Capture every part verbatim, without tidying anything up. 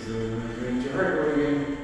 is uh, going to hurt again.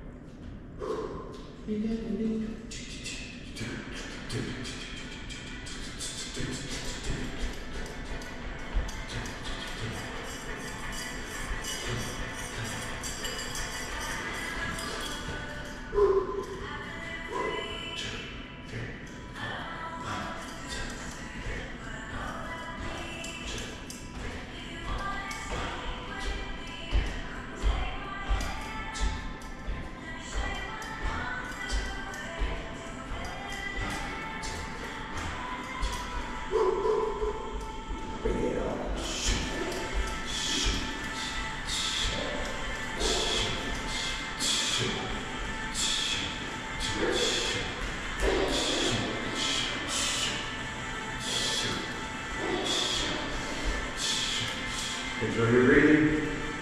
Control your breathing.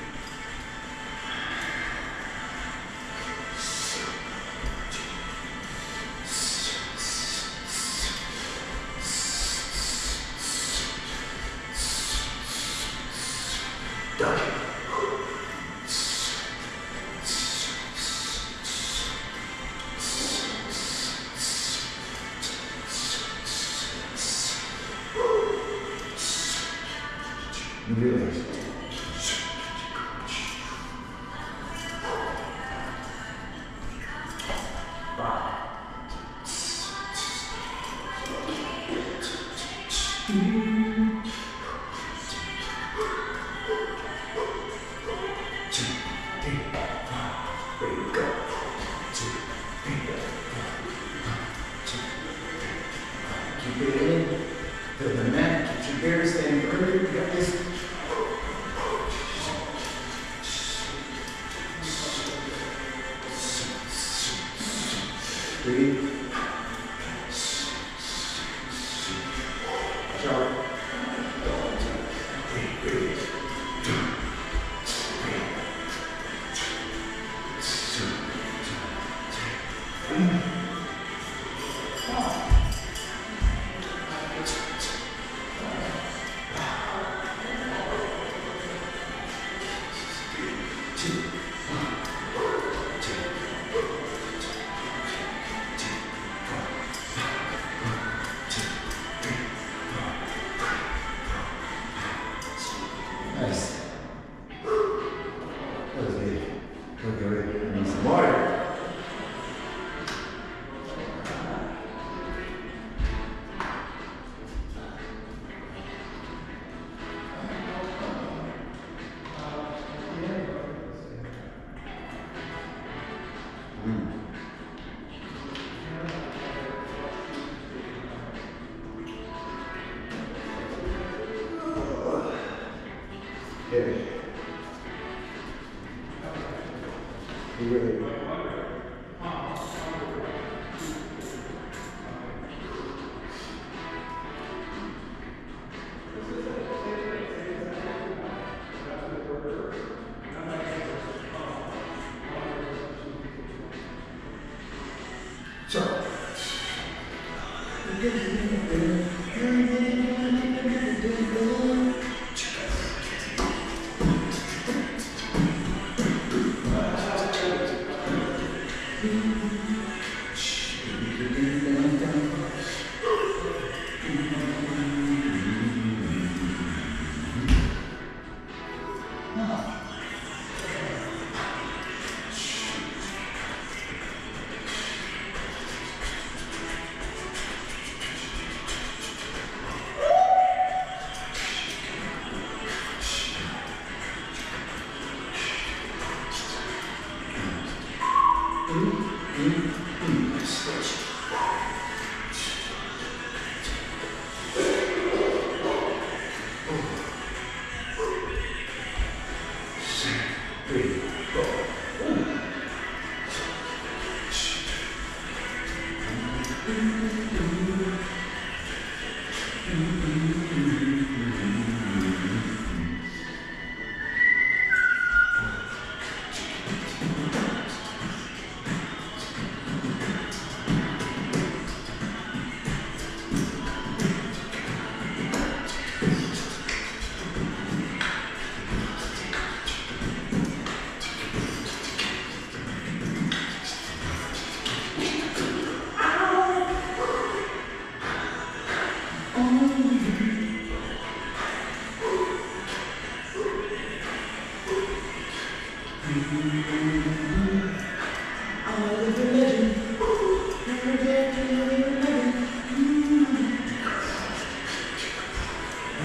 Done. Relax. Keep it in. Feel the mat. Keep your bear standing further. You got this. Breathe. Sharp. Breathe. Breathe. Nice. That was good. Okay, wait. I need some water. Mm. Okay. You ready? So.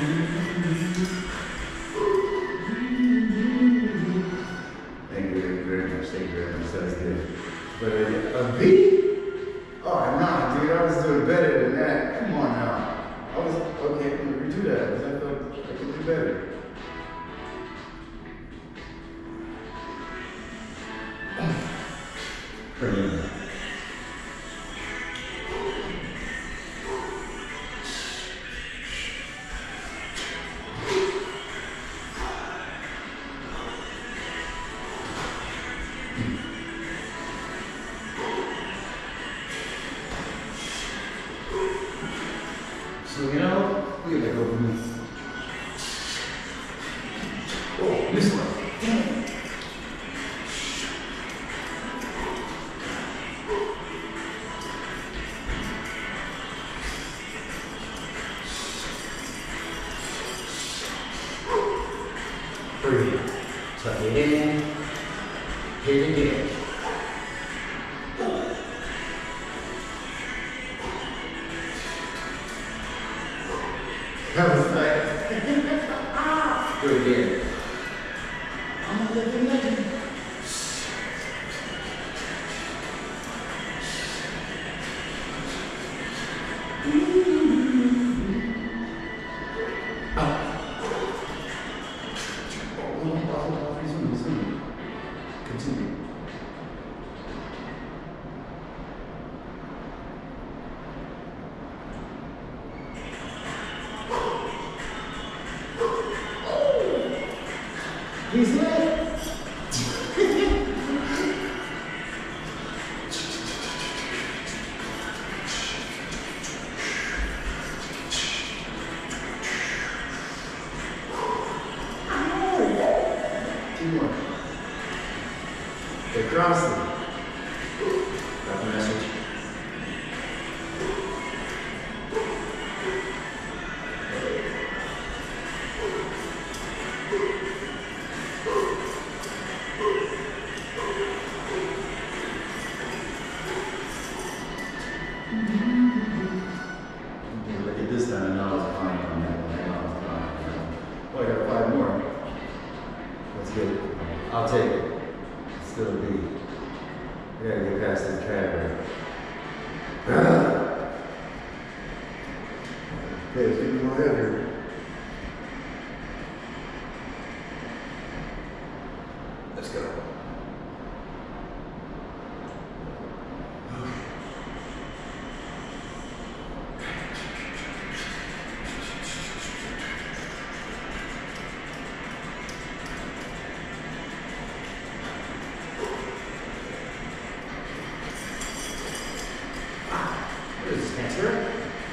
Thank you, thank you very much. Thank you very much. That was good. But uh, a B? Oh, nah, dude. I was doing better than that. Come on now. I was, okay, I'm going to redo that because I felt I could do better. Brilliant. So, you know, we gotta go for me. Oh, this one. Damn it. Breathe. Tuck it in. Hit it again. That was nice. Do it again. I'm a living legend. Continue. He's there. Two more. Okay, cross it. Got the message. Look at this time, I know I was fine on that one. I know I was fine. Oh, I got five more. Let's get it. I'll take it. Still a B. We gotta get past this cab right. Okay, it's getting more heavier. Let's go. What is this, cancer?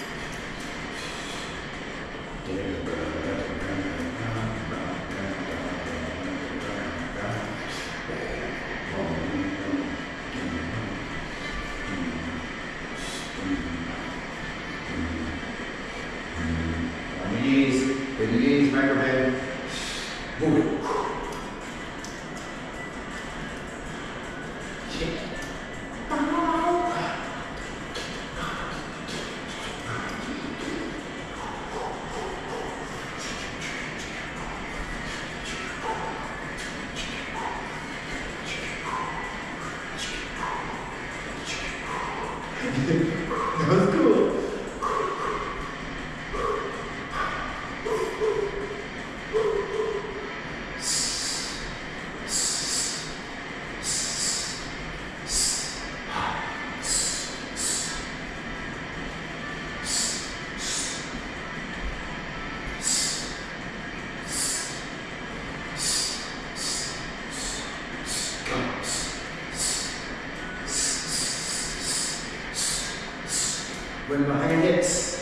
On your knees, bend your knees, microphone. Move it. Shit. That was cool. When my hand hits.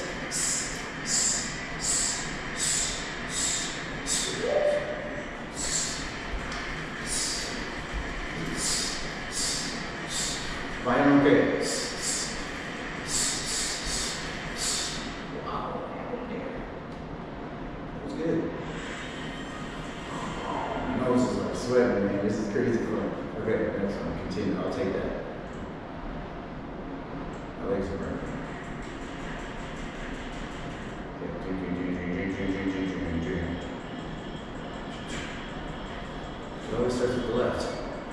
Fine, okay. Wow. That was good. My nose is like sweating, man. This is crazy fun. Okay, next one. Continue. I'll take that. My legs are burning. always starts with the left.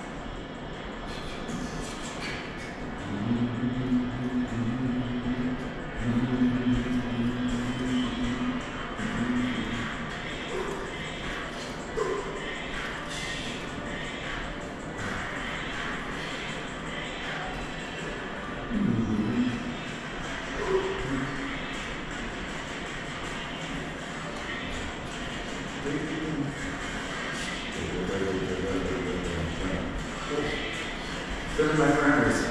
Those are my parameters.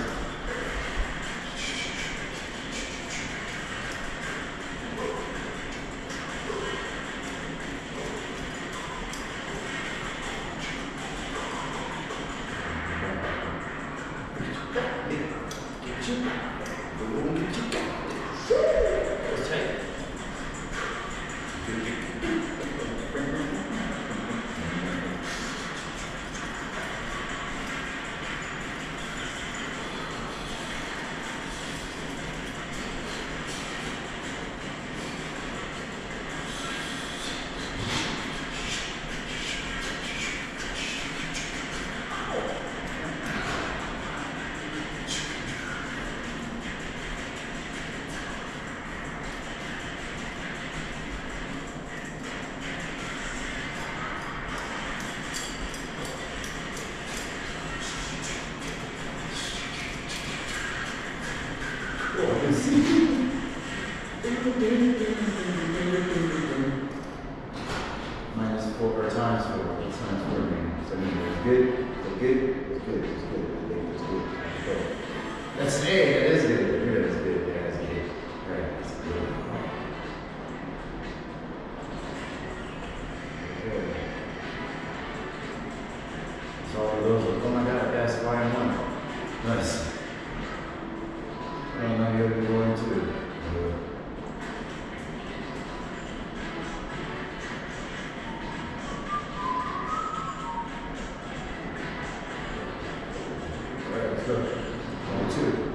Minus four or times four. What's times four mean? So I mean, it's good, it's good, it's good, it's good, it's good. Okay. That's A, that is good. Good, that's good. Yeah, that's good. Right, that's good. Okay. So all of those, oh my god, I passed Y and one. Nice. And now you're going to. Go. One, two.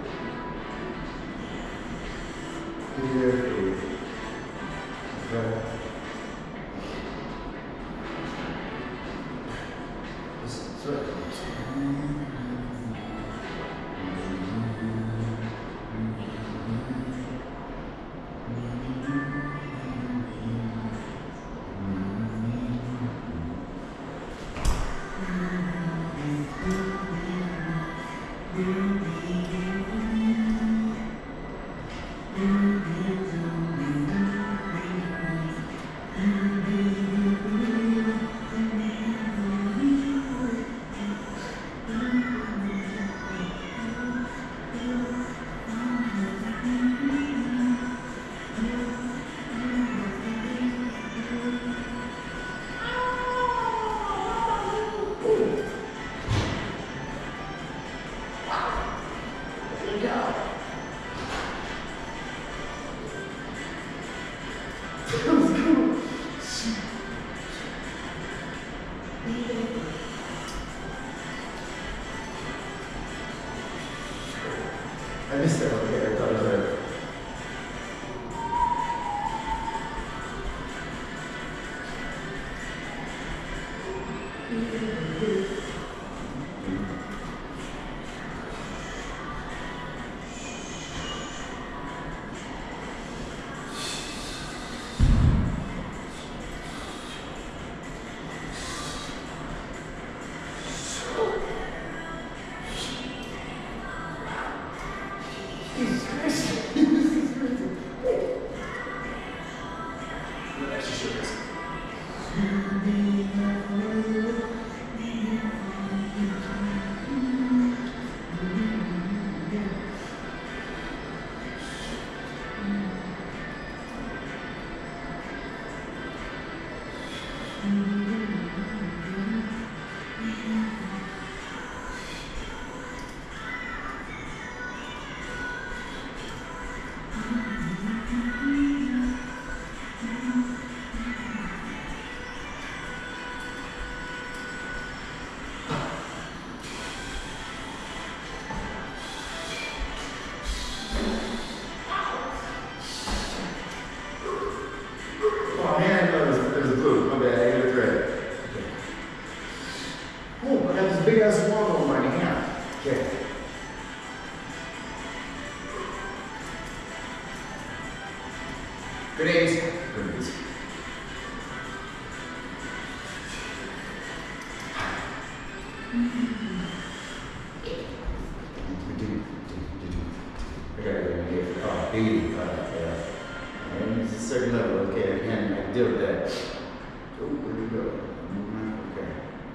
Here, eight. Okay. Just circle. I missed that one. Okay, I thought it was right. Jesus Christ. Extra sugars. Oh man, I know there's, there's a blue. My bad, I ate a thread. Okay, yeah, oh, B, uh, yeah. And it's a certain level, okay, I can I deal with that. Oh, where we go? Mhm, okay.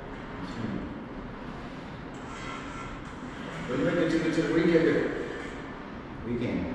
When you make it to the, to the weekend, there. Weekend.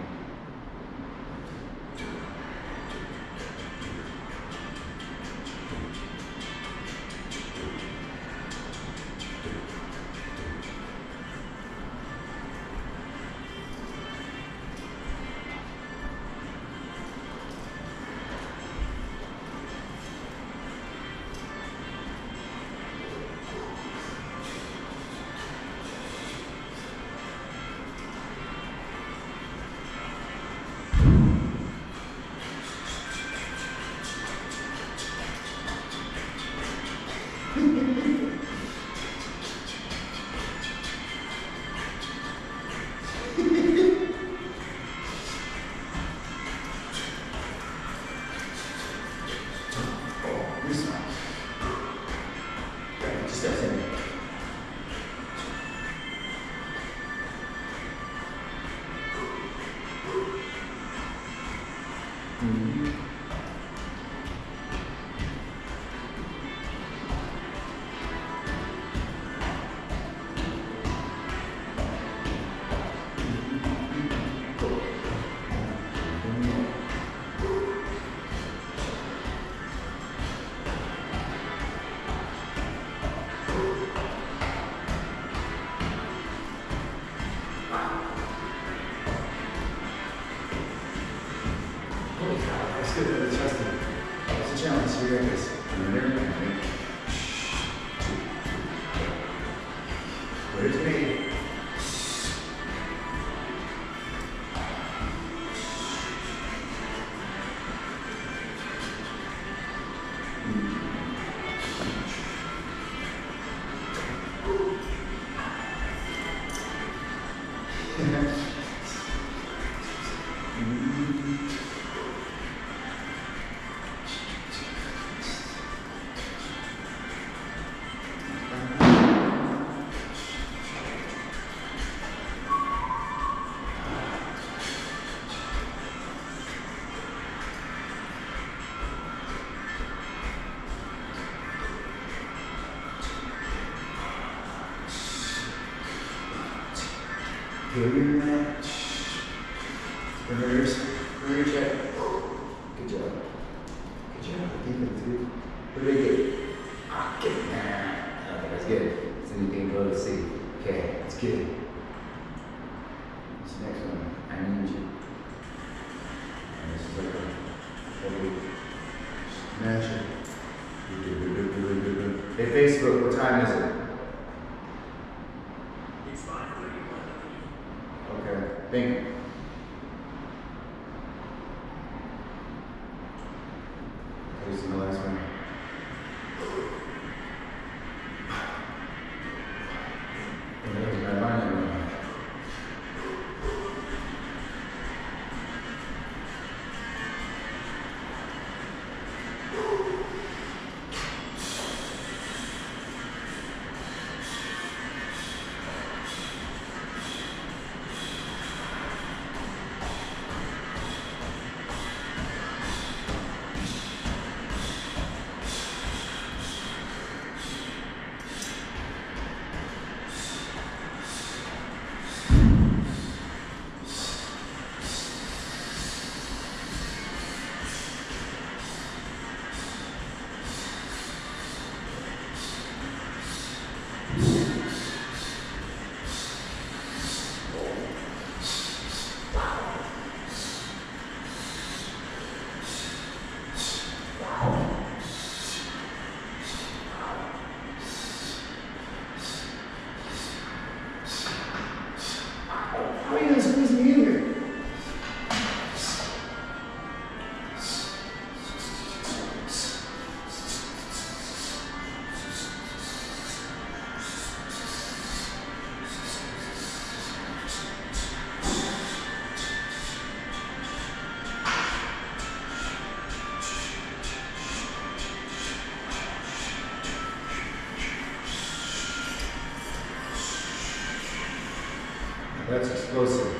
That's good, that's trusting. It's a challenge, so we got this. Where's me? Good match. Reverse. Reverse check. Good job. Good job. Defense, dude. What did they get? Ah, get it. Nah. Okay, that's good. So you can go to C. Okay, that's good. What's the next one? I need you. And this is like a heavy smash it. Hey, Facebook, what time is it? Thank you. Here's the last one. And that was my mind one. That's explosive.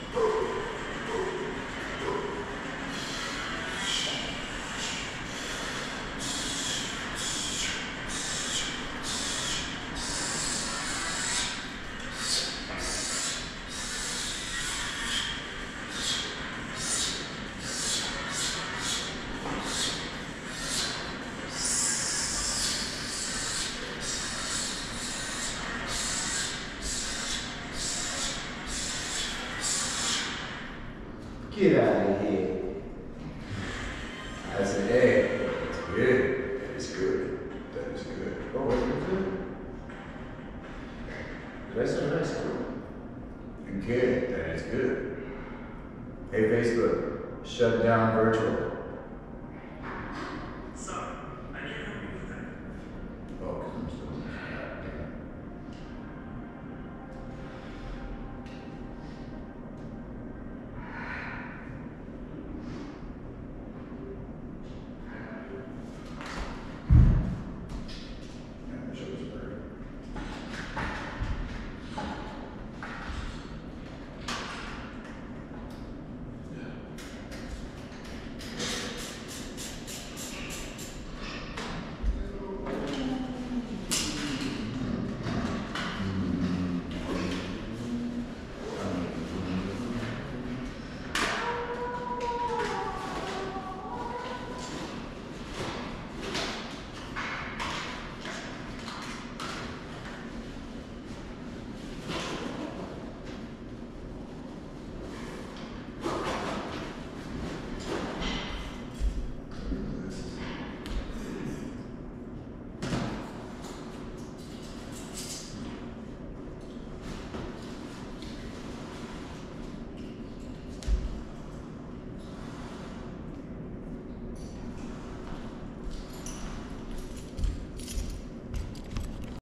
Get out of here. I said, hey, that's good. That is good. That is good. Oh, wait, what's good? That's so nice. Good. That is good. Hey, Facebook, shut down virtual.